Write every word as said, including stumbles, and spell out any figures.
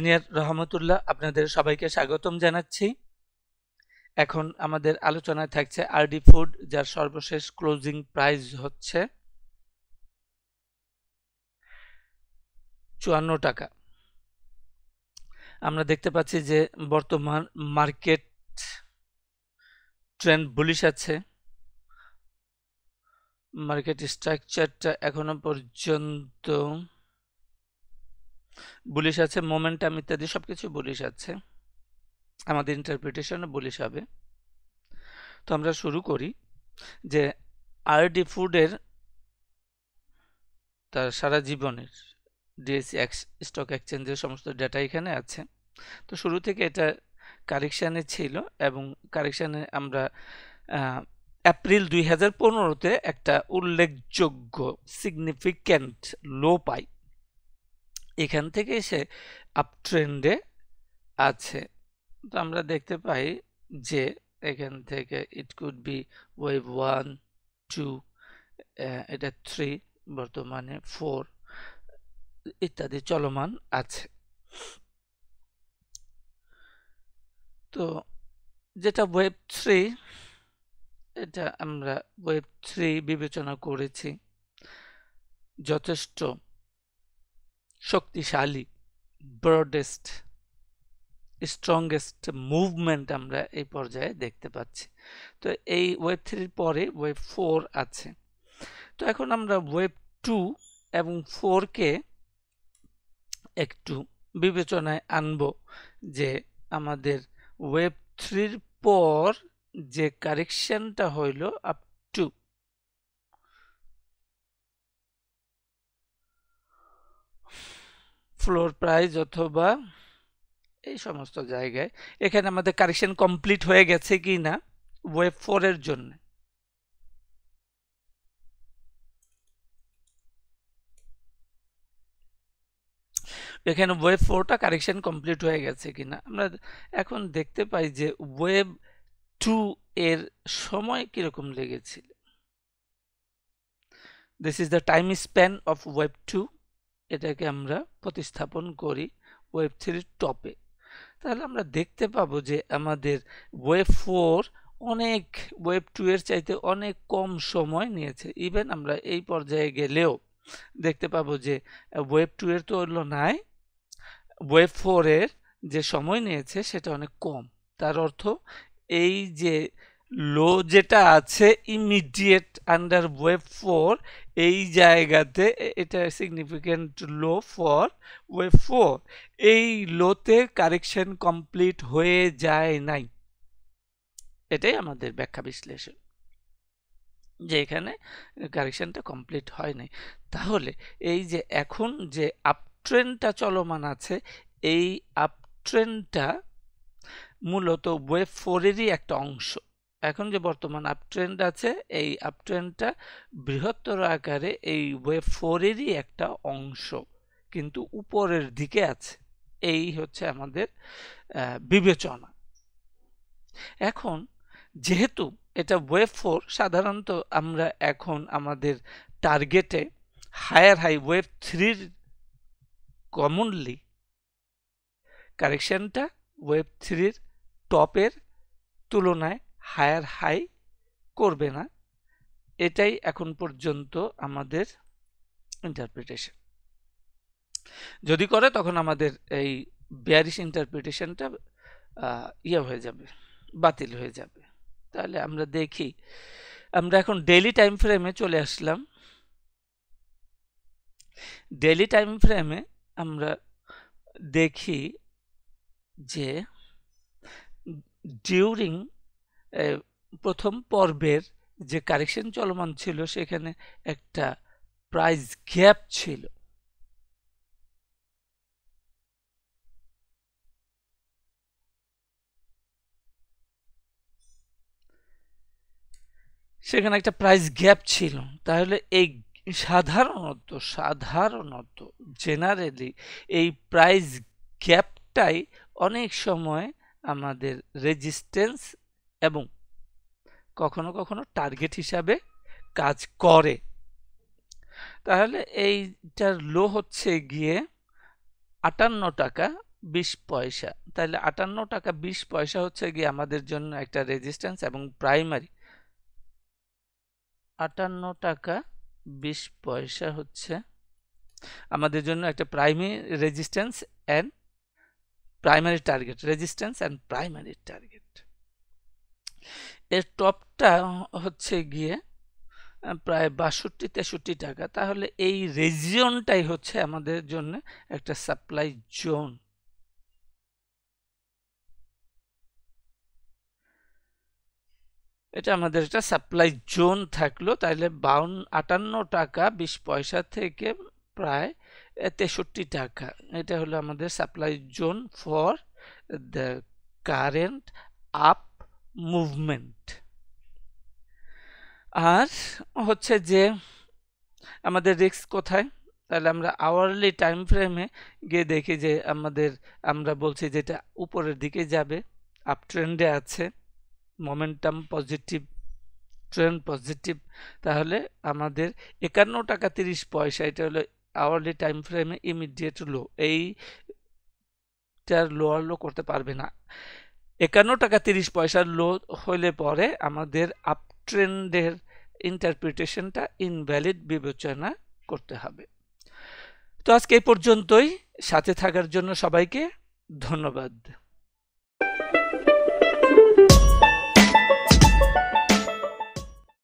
Engineer রহমতুল্লাহ আপনাদের সবাইকে স্বাগতম জানাচ্ছি। এখন আমাদের আলোচনায় থাকছে আরডি ফুড, যার সর্বশেষ ক্লোজিং প্রাইস হচ্ছে চুয়ান্ন টাকা। আমরা দেখতে পাচ্ছি যে বর্তমান মার্কেট ট্রেন্ড বুলিশ আছে। মার্কেট স্ট্রাকচারটা এখনো পর্যন্ত বুলিশ আছে, মোমেন্টাম ইত্যাদি সবকিছু বুলিশ আছে, আমাদের ইন্টারপ্রিটেশনও বুলিশ হবে। তো আমরা শুরু করি যে আরডি ফুডের তার সারা জীবনের ডিএসসি স্টক এক্সচেঞ্জের সমস্ত ডেটা এখানে আছে। তো শুরু থেকে এটা কারেকশানে ছিল এবং কারেকশানে আমরা এপ্রিল দুই হাজার পনেরোতে একটা উল্লেখযোগ্য সিগনিফিক্যান্ট লো পাই। এখান থেকে এসে আপট্রেন্ডে আছে। তো আমরা দেখতে পাই যে এখান থেকে it could be wave one, two, এটা থ্রি, বর্তমানে ফোর ইত্যাদি চলমান আছে। তো যেটা ওয়েব থ্রি, এটা আমরা ওয়েব থ্রি বিবেচনা করেছি যথেষ্ট শক্তিশালী, ব্রডেস্ট, স্ট্রংগেস্ট মুভমেন্ট আমরা এই পর্যায়ে দেখতে পাচ্ছি। তো এই ওয়েব থ্রির পরে ওয়েব ফোর আছে। তো এখন আমরা ওয়েব টু এবং ফোর কে একটু বিবেচনায় আনব যে আমাদের ওয়েব থ্রির পর যে কারেকশনটা হইল আপ টু ফ্লোর প্রাইস অথবা এই সমস্ত জায়গায়, এখানে আমাদের কারেকশন কমপ্লিট হয়ে গেছে কি না ওয়েব ফোর এর জন্য। এখানে ওয়েব ফোরটা কারেকশন কমপ্লিট হয়ে গেছে কিনা আমরা এখন দেখতে পাই যে ওয়েব টু এর সময় কিরকম লেগেছিল। This is the time span of wave two. এটাকে আমরা প্রতিস্থাপন করি ওয়েব থ্রির টপে। তাহলে আমরা দেখতে পাবো যে আমাদের ওয়েব ফোর অনেক ওয়েব টু এর চাইতে অনেক কম সময় নিয়েছে। ইভেন আমরা এই পর্যায়ে গেলেও দেখতে পাবো যে ওয়েব টু এর তুলনায় ওয়েব ফোর এর যে সময় নিয়েছে সেটা অনেক কম। তার অর্থ এই যে লো যেটা আছে ইমিডিয়েট আন্ডার ওয়েব ফোর, এই জায়গাতে এটা significant low for wave four. এই লোতে কারেকশন কমপ্লিট হয়ে যায় নাই। এটাই আমাদের ব্যাখ্যা বিশ্লেষণ, যে এখানে কারেকশনটা কমপ্লিট হয় নাই। তাহলে এই যে এখন যে আপট্রেন্ডটা চলমান আছে, এই আপট্রেন্ডটা মূলত ওয়েব ফোর এরই একটা অংশ। এখন যে বর্তমান আপট্রেন্ড আছে, এই আপট্রেন্ডটা বৃহত্তর আকারে এই ওয়েব ফোর এরই একটা অংশ, কিন্তু উপরের দিকে আছে। এই হচ্ছে আমাদের বিবেচনা। এখন যেহেতু এটা ওয়েব ফোর, সাধারণত আমরা এখন আমাদের টার্গেটে হায়ার হাই ওয়েব থ্রির কমনলি কারেকশনটা ওয়েব থ্রির টপের তুলনায় হায়ার হাই করবে না। এটাই এখন পর্যন্ত আমাদের ইন্টারপ্রিটেশন। যদি করে তখন আমাদের এই বেয়ারিশ ইন্টারপ্রিটেশনটা ইয়ে হয়ে যাবে, বাতিল হয়ে যাবে। তাহলে আমরা দেখি, আমরা এখন ডেইলি টাইম ফ্রেমে চলে আসলাম। ডেইলি টাইম ফ্রেমে আমরা দেখি যে ডিউরিং প্রথম পর্বের যে কারেকশন চলমান ছিল, সেখানে একটা প্রাইস গ্যাপ ছিল। সেখানে একটা প্রাইস গ্যাপ ছিল। তাহলে এই সাধারণত সাধারণত জেনারেলি এই প্রাইস গ্যাপটাই অনেক সময় আমাদের রেজিস্ট্যান্স এবং কখনো কখনো টার্গেট হিসাবে কাজ করে। তাহলে এইটার লো হচ্ছে গিয়ে আটান্ন টাকা বিশ পয়সা, তাহলে আটান্ন টাকা বিশ পয়সা হচ্ছে গিয়ে আমাদের জন্য একটা রেজিস্ট্যান্স এবং প্রাইমারি। আটান্ন টাকা বিশ পয়সা হচ্ছে আমাদের জন্য একটা primary resistance and primary target, resistance and primary target. এর টপটা হচ্ছে গিয়ে প্রায় বাষট্টি তেষট্টি টাকা, তাহলে এই রিজিয়নটাই হচ্ছে আমাদের জন্য একটা সাপ্লাই জোন। এটা আমাদের একটা সাপ্লাই জোন থাকলো, তাহলে বাউন আটান্ন টাকা বিশ পয়সা থেকে প্রায় তেষট্টি টাকা, এটা হলো আমাদের supply zone for the current up movement. আর হচ্ছে যে আমাদের রিস্ক কোথায়, তাহলে আমরা আওয়ারলি টাইম ফ্রেমে গিয়ে দেখি যে আমাদের আমরা বলছি যেটা উপরের দিকে যাবে, আপ ট্রেন্ডে আছে, মোমেন্টাম পজিটিভ, ট্রেন্ড পজিটিভ, তাহলে আমাদের একান্ন টাকা তিরিশ পয়সা এটা হলো আওয়ারলি টাইম ফ্রেমে ইমিডিয়েট লো, এইটার লোয়ার লো করতে পারবে না। একান্ন টাকা তিরিশ পয়সার লো হইলে পরে আমাদের আপ ট্রেন্ডের ইন্টারপ্রিটেশনটা ইনভ্যালিড বিবেচনা করতে হবে। তো আজকে এই পর্যন্তই, সাথে থাকার জন্য সবাইকে ধন্যবাদ।